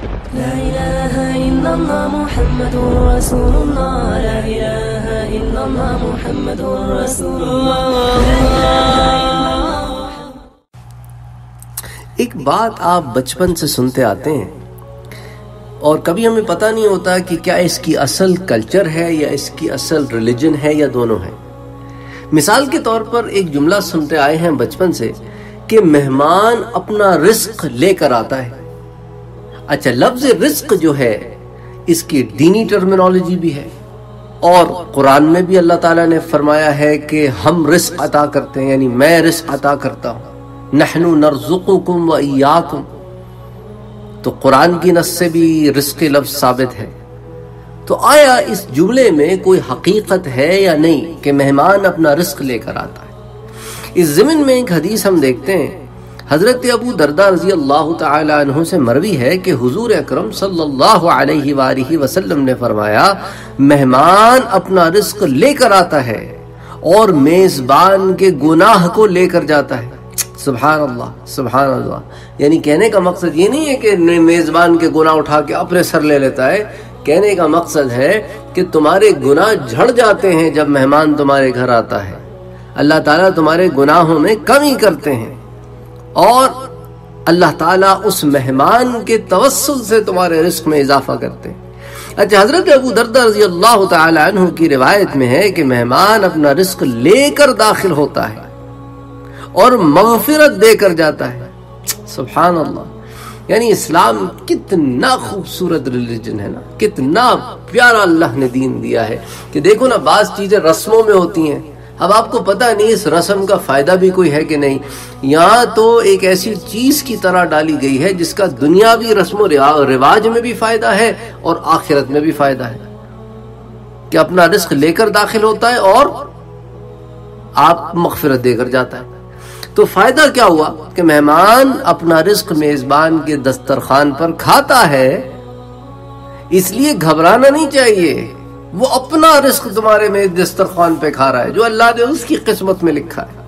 لا إله إلا الله محمد رسول الله لا إله إلا الله محمد رسول الله. ایک بات آپ بچپن سے سنتے آتے ہیں اور کبھی ہمیں پتہ نہیں ہوتا کہ کیا اس کی اصل کلچر ہے یا اس کی اصل ریلیجن ہے یا دونوں ہیں. مثال کے طور پر ایک جملہ سنتے آئے ہیں بچپن سے کہ مہمان اپنا رزق لے کر آتا ہے. اچھا، لفظ رزق جو ہے اس کی دینی ٹرمینالوجی بھی ہے اور قرآن میں بھی اللہ تعالیٰ نے فرمایا ہے کہ ہم رزق عطا کرتے ہیں، یعنی میں رزق عطا کرتا ہوں. نحن نرزقکم و ایاکم، تو قرآن کی نص سے بھی رزق لفظ ثابت ہے. تو آیا اس جملے میں کوئی حقیقت ہے یا نہیں کہ مہمان اپنا رزق لے کر آتا ہے؟ اس ضمن میں ایک حدیث ہم دیکھتے ہیں، حضرت ابو درداء رضی اللہ تعالی عنہ سے مروی ہے کہ حضور اکرم صلی اللہ علیہ وآلہ وسلم نے فرمایا مہمان اپنا رزق لے کر آتا ہے اور میزبان کے گناہ کو لے کر جاتا ہے. سبحان اللہ سبحان اللہ. یعنی کہنے کا مقصد یہ نہیں ہے کہ میزبان کے گناہ اٹھا کے اپنے سر لے لیتا ہے. کہنے کا مقصد ہے کہ تمہارے گناہ جھڑ جاتے ہیں جب مہمان تمہارے گھر آتا ہے. اللہ تعالیٰ تمہارے گناہوں میں کمی کرتے ہیں اور اللہ تعالیٰ اس مہمان کے توسل سے تمہارے رزق میں اضافہ کرتے ہیں. اچھا، حضرت ابو درداء رضی اللہ تعالی عنہ کی روایت میں ہے کہ مہمان اپنا رزق لے کر داخل ہوتا ہے اور مغفرت دے کر جاتا ہے. سبحان اللہ. یعنی اسلام کتنا خوبصورت ریلیجن ہے نا، کتنا پیارا اللہ نے دین دیا ہے کہ دیکھو نا، بعض چیزیں رسموں میں ہوتی ہیں. اب آپ کو پتہ نہیں اس رسم کا فائدہ بھی کوئی ہے کہ نہیں. یہاں تو ایک ایسی چیز کی طرح ڈالی گئی ہے جس کا دنیاوی رسم و رواج میں بھی فائدہ ہے اور آخرت میں بھی فائدہ ہے، کہ اپنا رزق لے کر داخل ہوتا ہے اور آپ مغفرت دے کر جاتا ہے. تو فائدہ کیا ہوا کہ مہمان اپنا رزق میزبان کے دسترخوان پر کھاتا ہے، اس لیے گھبرانا نہیں چاہیے. وہ اپنا رزق تمہارے میں دسترخوان پہ کھا رہا ہے جو اللہ نے اس کی قسمت میں لکھا ہے.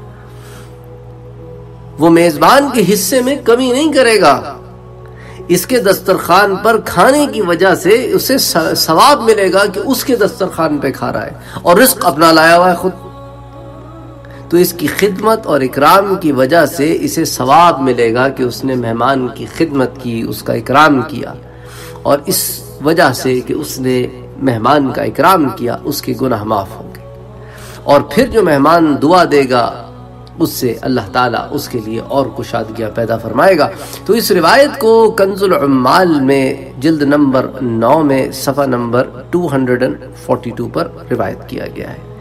وہ میزبان کے حصے میں کمی نہیں کرے گا. اس کے دسترخوان پر کھانے کی وجہ سے اسے ثواب ملے گا کہ اس کے دسترخوان پہ کھا رہا ہے اور رزق اپنا لایا ہوا ہے خود. تو اس کی خدمت اور اکرام کی وجہ سے اسے ثواب ملے گا کہ اس نے مہمان کی خدمت کی، اس کا اکرام کیا، اور اس وجہ سے کہ اس نے مہمان کا اکرام کیا اس کے گناہ معاف ہوں گے. اور پھر جو مہمان دعا دے گا اس سے اللہ تعالیٰ اس کے لیے اور کشادگیاں پیدا فرمائے گا. تو اس روایت کو کنز العمال میں جلد نمبر 9 میں صفحہ نمبر 242 پر روایت کیا گیا ہے.